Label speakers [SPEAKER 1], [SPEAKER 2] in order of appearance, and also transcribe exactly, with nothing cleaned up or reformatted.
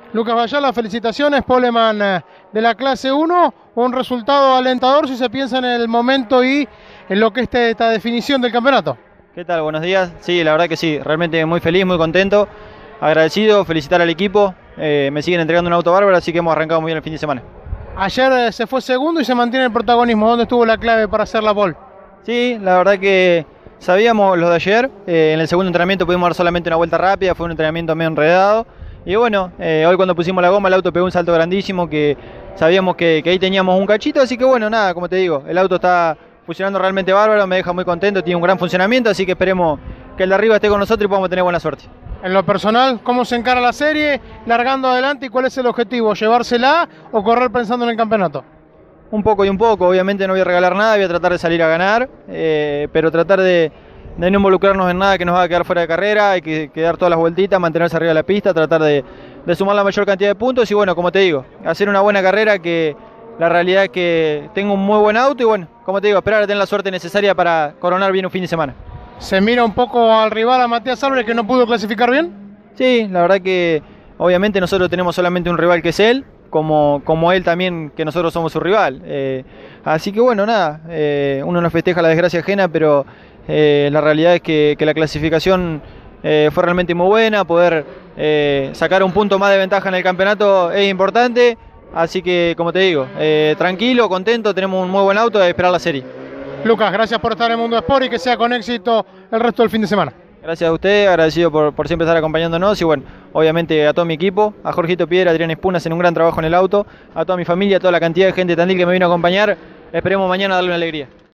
[SPEAKER 1] Lucas Bayala, felicitaciones, poleman de la clase uno, un resultado alentador si se piensa en el momento y en lo que es esta definición del campeonato.
[SPEAKER 2] ¿Qué tal? Buenos días. Sí, la verdad que sí, realmente muy feliz, muy contento, agradecido, felicitar al equipo, eh, me siguen entregando un auto bárbaro, así que hemos arrancado muy bien el fin de semana.
[SPEAKER 1] Ayer se fue segundo y se mantiene el protagonismo, ¿dónde estuvo la clave para hacer la pole?
[SPEAKER 2] Sí, la verdad que sabíamos los de ayer, eh, en el segundo entrenamiento pudimos dar solamente una vuelta rápida, fue un entrenamiento medio enredado. Y bueno, eh, hoy cuando pusimos la goma el auto pegó un salto grandísimo que sabíamos que, que ahí teníamos un cachito, así que bueno, nada, como te digo, el auto está funcionando realmente bárbaro, me deja muy contento, tiene un gran funcionamiento, así que esperemos que el de arriba esté con nosotros y podamos tener buena suerte.
[SPEAKER 1] En lo personal, ¿cómo se encara la serie, largando adelante y cuál es el objetivo? ¿Llevársela o correr pensando en el campeonato?
[SPEAKER 2] Un poco y un poco, obviamente no voy a regalar nada, voy a tratar de salir a ganar, eh, pero tratar de... de no involucrarnos en nada que nos va a quedar fuera de carrera, hay que, que dar todas las vueltitas, mantenerse arriba de la pista, tratar de, de sumar la mayor cantidad de puntos y bueno, como te digo, hacer una buena carrera, que la realidad es que tengo un muy buen auto y bueno, como te digo, esperar a tener la suerte necesaria para coronar bien un fin de semana.
[SPEAKER 1] ¿Se mira un poco al rival, a Matías Álvarez, que no pudo clasificar bien?
[SPEAKER 2] Sí, la verdad que obviamente nosotros tenemos solamente un rival que es él, como, como él también, que nosotros somos su rival. Eh, así que bueno, nada, eh, uno no festeja la desgracia ajena, pero eh, la realidad es que, que la clasificación eh, fue realmente muy buena, poder eh, sacar un punto más de ventaja en el campeonato es importante, así que como te digo, eh, tranquilo, contento, tenemos un muy buen auto, a esperar la serie.
[SPEAKER 1] Lucas, gracias por estar en Mundo Sport y que sea con éxito el resto del fin de semana.
[SPEAKER 2] Gracias a usted, agradecido por, por siempre estar acompañándonos y bueno, obviamente a todo mi equipo, a Jorgito Piedra, a Adrián Espuna, hacen un gran trabajo en el auto, a toda mi familia, a toda la cantidad de gente de Tandil que me vino a acompañar, esperemos mañana darle una alegría.